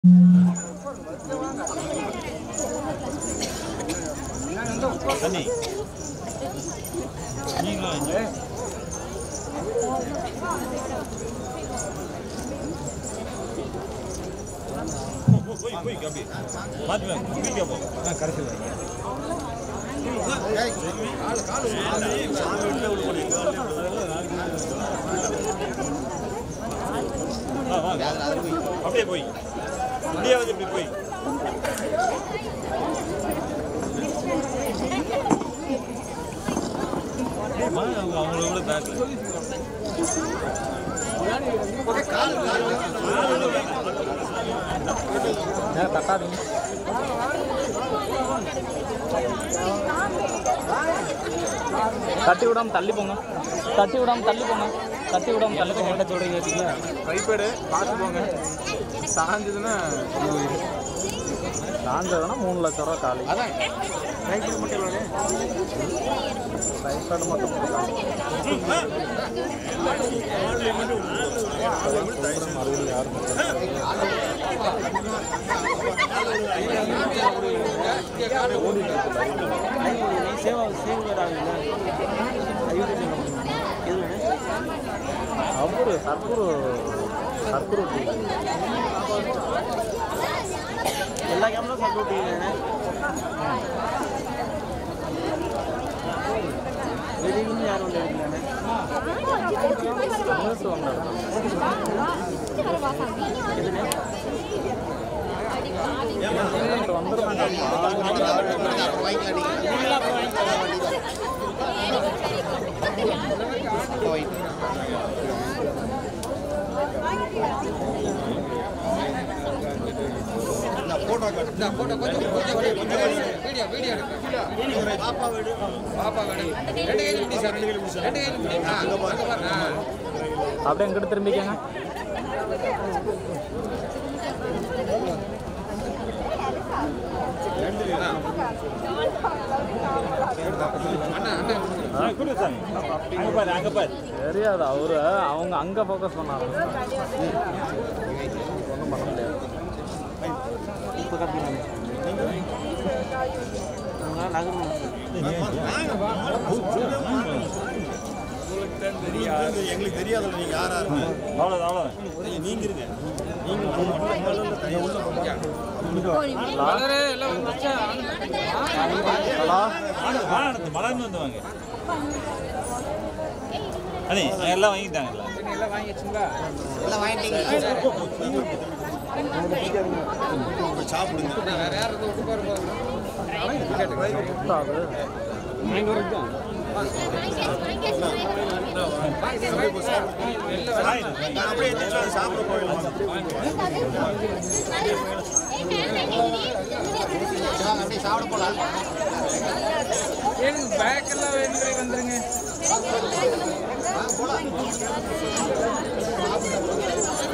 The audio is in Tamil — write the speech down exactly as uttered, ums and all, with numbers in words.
தண்ணி நீங்களும் இங்கே போய் போய் கபி மாற்றி குடிக்க போ கடைசியில் அப்படியே போய் முடியாவது இப்படி போய் அவங்களோட பேக்ல தட்டாதீங்க தட்டி விடாம தள்ளி போங்க தட்டி விடாம தள்ளி போங்க தட்டி விடாம தள்ளி போங்க என்ன சொல்றீங்க வச்சுக்கீங்க கைப்பேடு பார்த்து போங்க சாஞ்சதுன்னா சாஞ்சதுன்னா மூணு லட்சம் ரூபா காலி அதான் கைப்பேடு மட்டும் கைப்பேடு மட்டும் மறுபடியும் யாரும் சேவா சேவையாகுங்களா அவரு சர்க்குரு சர்க்குரு எல்லா கேமரும் சர்க்குரு டிவிங்க வெளியிலும் யாரும் வந்து போட்டோ போட்டோ கொஞ்சம் வீடியோ வீடியோ பாப்பா வீடு பாப்பா வீடு ரெண்டு கையில பிடி சார் ரெண்டு கையில பிடி சார் ரெண்டு கையில பிடி அங்க பாருங்க அப்படியே எங்கிட்ட திரும்பிக்கங்க தெரியாது அவரு அவங்க அங்க ஃபோக்கஸ் பண்ணாங்க ஒன்றும் பண்ண முடியாது எங்களுக்கு தெரியாது நீங்க யாரா இருக்கு அவ்வளோதான் அவ்வளோ நீங்க இருங்க மலர்ந்து வந்து வாங்க அண்ணே எல்லாம் வாங்கிட்டாங்களா எல்லாம் வாங்கிடுச்சுங்களா எல்லாம் வாங்கிட்டீங்களா சாப்பிடுங்க வேற யாரும் விட்டு பாருங்க சாப்பிட போயிடலாம் அப்படியே சாப்பிட போலாம் எனக்கு பேக் எல்லாம் வேணுங்கிற வந்துருங்க போலாம்